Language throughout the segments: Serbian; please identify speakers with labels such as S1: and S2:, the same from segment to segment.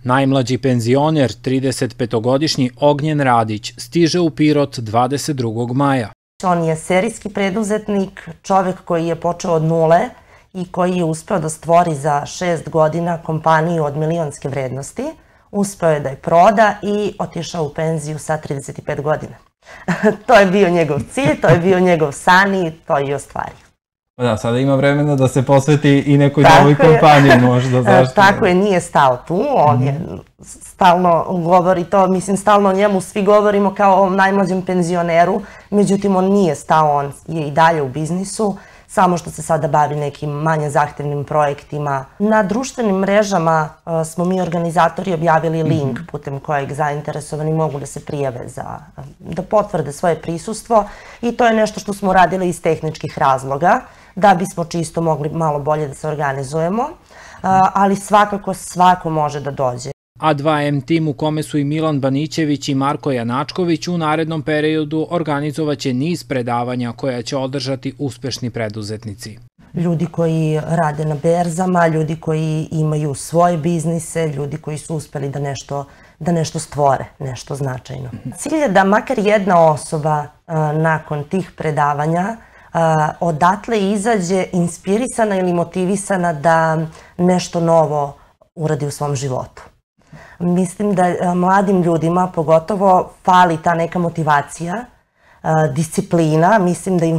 S1: Najmlađi penzioner, 35-godišnji Ognjen Radić, stiže u Pirot 22. maja.
S2: On je serijski preduzetnik, čovek koji je počeo od nule i koji je uspeo da stvori za 6 godina kompaniju od milionske vrednosti. Uspeo je da je proda i otišao u penziju sa 35 godina. To je bio njegov cilj, to je bio njegov san i to je i ostvario.
S3: Da, sada ima vremena da se posveti i nekoj novoj kompaniji možda, zašto?
S2: Tako je, nije stao tu, on je stalno govori to, mislim stalno o njemu svi govorimo kao o najmlađem penzioneru, međutim on nije stao, on je i dalje u biznisu, samo što se sada bavi nekim manje zahtevnim projektima. Na društvenim mrežama smo mi organizatori objavili link putem kojeg zainteresovani mogu da se prijave da potvrde svoje prisustvo i to je nešto što smo radili iz tehničkih razloga, da bismo čisto mogli malo bolje da se organizujemo, ali svakako svako može da dođe.
S1: A2M tim u kome su i Milan Banićević i Marko Janačković u narednom periodu organizovaće niz predavanja koja će održati uspešni preduzetnici.
S2: Ljudi koji rade na berzama, ljudi koji imaju svoje biznise, ljudi koji su uspeli da nešto stvore, nešto značajno. Cilj je da makar jedna osoba nakon tih predavanja odatle izađe inspirisana ili motivisana da nešto novo uradi u svom životu. Mislim da mladim ljudima pogotovo fali ta neka motivacija, disciplina, mislim da im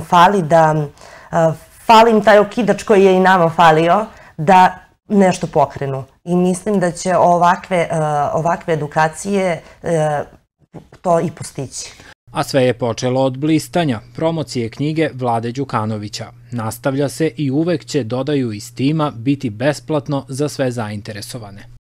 S2: fali im taj okidač koji je i nama falio da nešto pokrenu. I mislim da će ovakve edukacije to i postići.
S1: A sve je počelo od blistanja, promocije knjige Vlade Đukanovića. Nastavlja se i uvek će, dodaju iz tima, biti besplatno za sve zainteresovane.